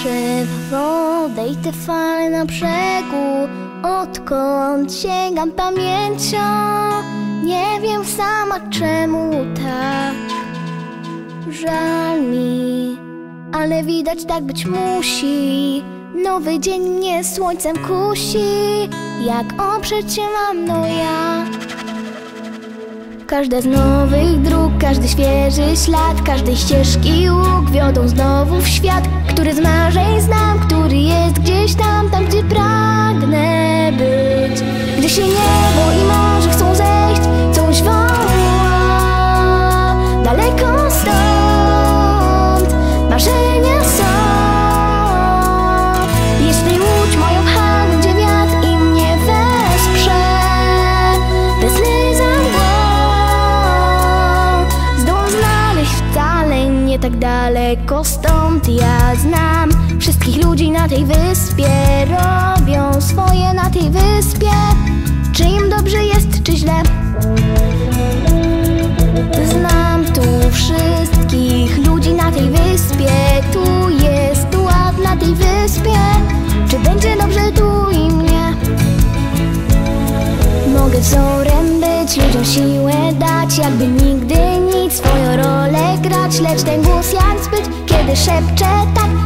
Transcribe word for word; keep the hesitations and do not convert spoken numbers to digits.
Patrzę w wodę i te fale na brzegu, odkąd sięgam pamięcią. Nie wiem sama czemu tak żal mi, ale widać tak być musi. Nowy dzień mnie słońcem kusi. Jak oprzeć się mam, no ja? Każda z nowych dróg, każdy świeży ślad, każdej ścieżki łuk wiodą znowu w świat, który z marzeń znam, który jest gdzieś tam, tam gdzie pragnę być. Gdzie się niebo i morze chcą zejść, coś woła daleko stąd. Marzenia są. Jeśli łódź moją pcha, gdzie wiatr i mnie wesprze, bez łez za mgłą zdołam znaleźć wcale nie tak daleko stąd. Ja znam wszystkich ludzi na tej wyspie, robią swoje na tej wyspie. Czy im dobrze jest, czy źle? Znam tu wszystkich ludzi na tej wyspie. Tu jest tu ład na tej wyspie. Czy będzie dobrze tu i mnie? Mogę wzorem być, ludziom siłę dać, jakby nigdy nic, swoją rolę grać. Lecz ten głos jak zbyt, kiedy szepczę tak,